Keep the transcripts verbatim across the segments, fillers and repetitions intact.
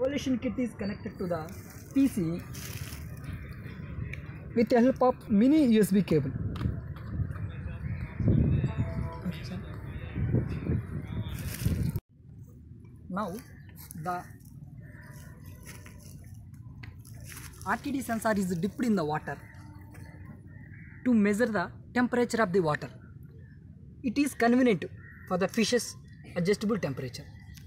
Installation kit is connected to the P C with the help of mini U S B cable. Now the R T D sensor is dipped in the water to measure the temperature of the water. It is convenient for the fish's adjustable temperature.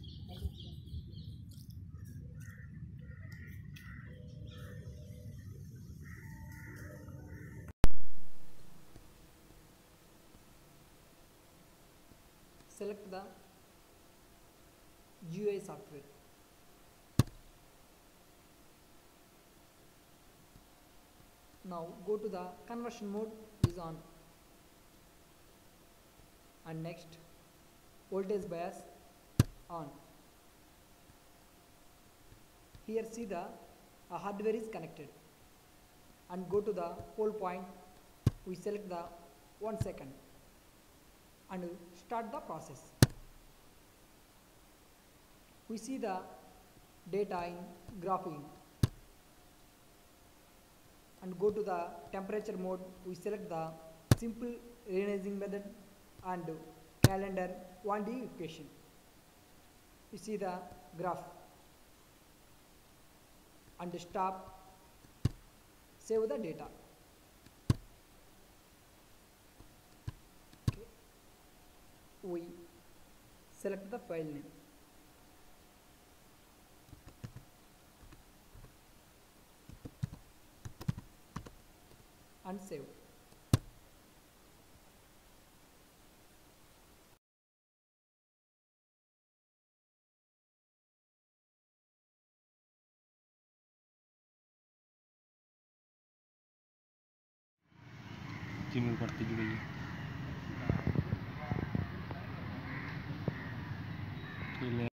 Select the G U I software. Now go to the conversion mode is on, and next voltage bias on. Here see the uh, hardware is connected, and go to the pole point. We select the one second and start the process. We see the data in graphing, and go to the temperature mode. We select the simple reionizing method and calendar one D equation. You see the graph, and stop, save the data. Okay. We select the file name. And save. Gmail करते जुड़िए।